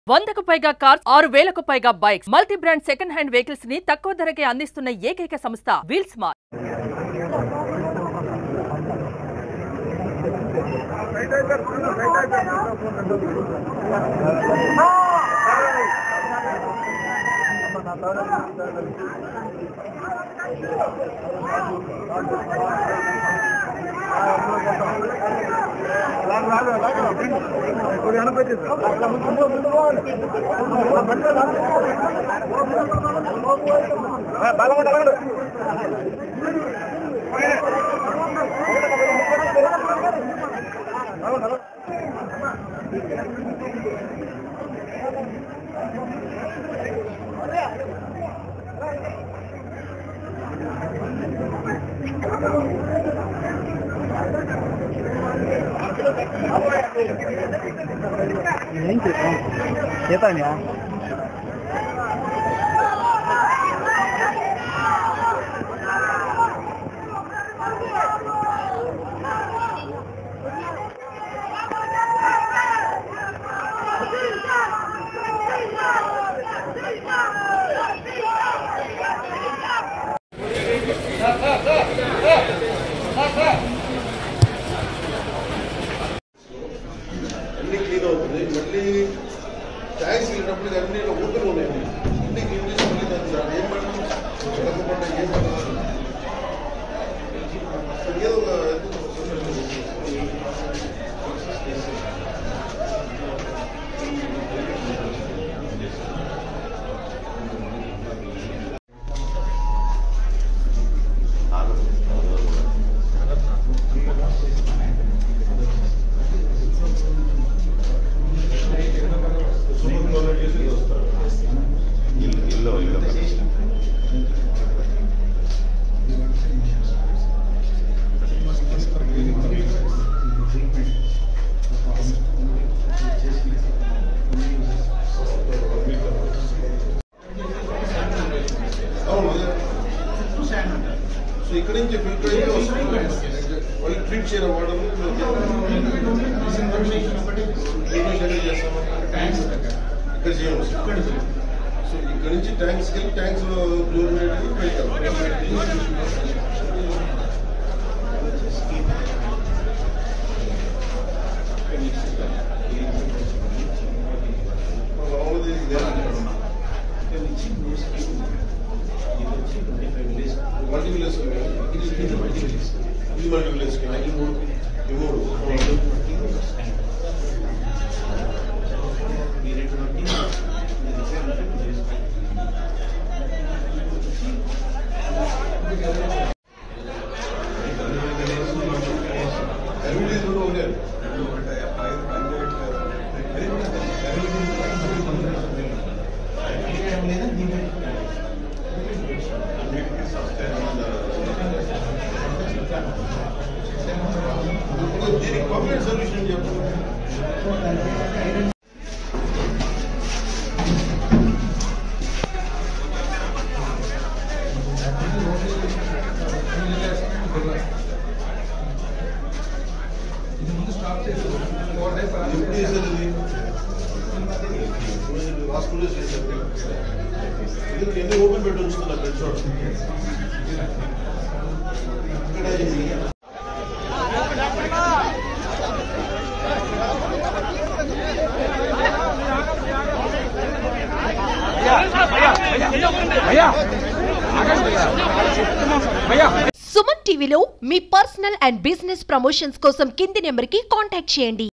100కు పైగా కార్స్, 6000కు పైగా bikes, multi brand second hand vehicles ని తక్కువ ధరకే అందిస్తున్న ఏకైక సంస్థ వీల్ స్మార్ట్. చేతాన్యా ట్యాక్స్ వెళ్ళినప్పుడు అన్ని ఓపెన్ ఉన్నాయి ఇంటికి ఇంగ్లీష్ మళ్ళీ దాన్ని ఏం పడడం చదవకుండా ఏం పడడం ఏదో ఇక్కడ నుంచి ఫిల్టర్ అయితే వస్తుంది వాళ్ళు ట్రీట్ చేయడం వాడరు ఇక్కడ చేయము సో ఇక్కడ నుంచి ట్యాంక్స్కి వెళ్ళి ట్యాంక్స్ లో క్లోరినేట్ మల్టీప్లెక్స్ ఇది మల్టీప్లెక్స్ ఈ మూడు దీనికి పర్మనెంట్ సొల్యూషన్ చెప్పండి. ఎన్ని ఓపెన్ పెట్టి ఉంచుతున్నారు బెడ్ షాట్ సుమన్ టీవీలో మీ పర్సనల్ అండ్ బిజినెస్ ప్రమోషన్స్ కోసం కింది నెంబర్కి కాంటాక్ట్ చేయండి.